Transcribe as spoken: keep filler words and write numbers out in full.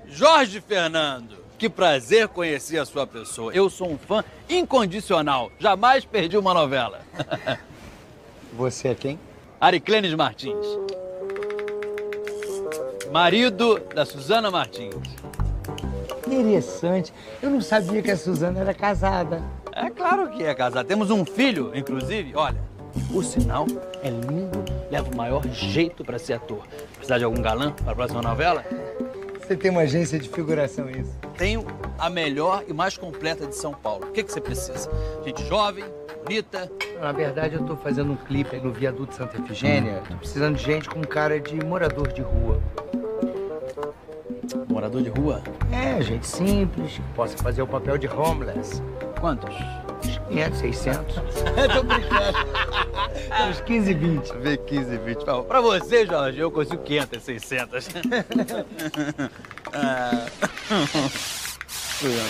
Jorge Fernando, que prazer conhecer a sua pessoa. Eu sou um fã incondicional. Jamais perdi uma novela. Você é quem? Ariclenes Martins. Marido da Suzana Martins. Interessante. Eu não sabia que a Suzana era casada. É claro que é casada. Temos um filho, inclusive. Olha, por sinal, é lindo, leva o maior jeito pra ser ator. Precisar de algum galã para a próxima novela? Você tem uma agência de figuração, isso? Tenho a melhor e mais completa de São Paulo. O que, que você precisa? Gente jovem, bonita. Na verdade, eu tô fazendo um clipe aí no Viaduto Santa Efigênia. Tô precisando de gente com cara de morador de rua. Morador de rua? É, gente simples, que possa fazer o papel de homeless. Quantos? quinhentos, seiscentos. Tô brincando. Uns quinze, vinte. Vê quinze, vinte. Pra você, Jorge, eu consigo quinhentos, seiscentos. ah...